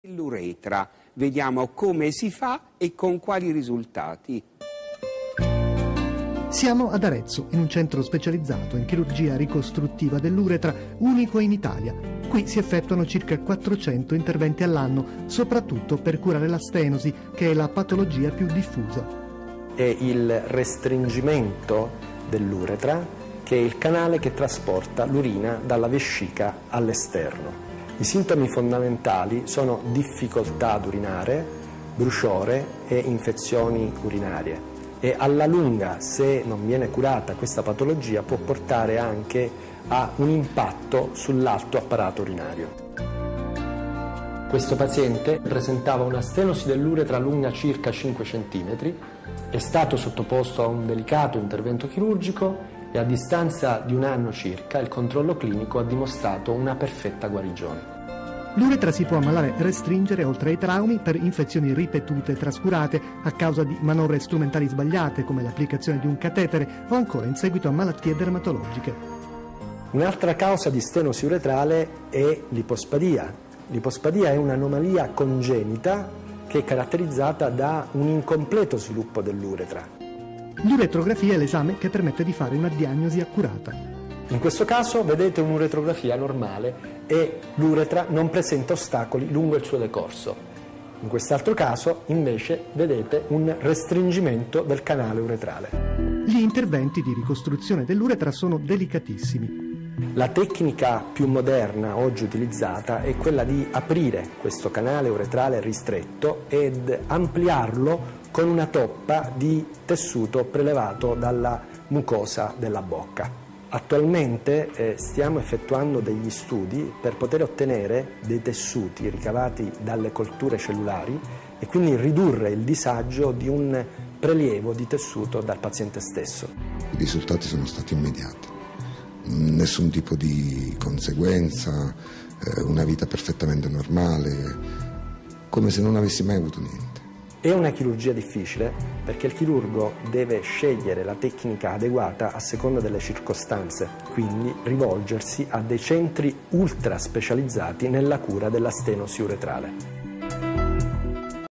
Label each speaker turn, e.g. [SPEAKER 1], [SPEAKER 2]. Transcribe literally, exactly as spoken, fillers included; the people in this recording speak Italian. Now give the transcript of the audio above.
[SPEAKER 1] L'uretra, vediamo come si fa e con quali risultati.
[SPEAKER 2] Siamo ad Arezzo, in un centro specializzato in chirurgia ricostruttiva dell'uretra, unico in Italia. Qui si effettuano circa quattrocento interventi all'anno, soprattutto per curare la stenosi, che è la patologia più diffusa.
[SPEAKER 3] È il restringimento dell'uretra, che è il canale che trasporta l'urina dalla vescica all'esterno. I sintomi fondamentali sono difficoltà ad urinare, bruciore e infezioni urinarie e alla lunga, se non viene curata questa patologia, può portare anche a un impatto sull'alto apparato urinario. Questo paziente presentava una stenosi dell'uretra lunga circa cinque centimetri, è stato sottoposto a un delicato intervento chirurgico e a distanza di un anno circa il controllo clinico ha dimostrato una perfetta guarigione.
[SPEAKER 2] L'uretra si può ammalare e restringere oltre ai traumi per infezioni ripetute e trascurate a causa di manovre strumentali sbagliate come l'applicazione di un catetere o ancora in seguito a malattie dermatologiche.
[SPEAKER 3] Un'altra causa di stenosi uretrale è l'ipospadia. L'ipospadia è un'anomalia congenita che è caratterizzata da un incompleto sviluppo dell'uretra.
[SPEAKER 2] L'uretrografia è l'esame che permette di fare una diagnosi accurata.
[SPEAKER 3] In questo caso vedete un'uretrografia normale e l'uretra non presenta ostacoli lungo il suo decorso. In quest'altro caso invece vedete un restringimento del canale uretrale.
[SPEAKER 2] Gli interventi di ricostruzione dell'uretra sono delicatissimi.
[SPEAKER 3] La tecnica più moderna oggi utilizzata è quella di aprire questo canale uretrale ristretto ed ampliarlo con una toppa di tessuto prelevato dalla mucosa della bocca. Attualmente eh, stiamo effettuando degli studi per poter ottenere dei tessuti ricavati dalle colture cellulari e quindi ridurre il disagio di un prelievo di tessuto dal paziente stesso.
[SPEAKER 4] I risultati sono stati immediati, nessun tipo di conseguenza, eh, una vita perfettamente normale, come se non avessi mai avuto niente.
[SPEAKER 3] È una chirurgia difficile perché il chirurgo deve scegliere la tecnica adeguata a seconda delle circostanze, quindi rivolgersi a dei centri ultra specializzati nella cura della stenosi uretrale.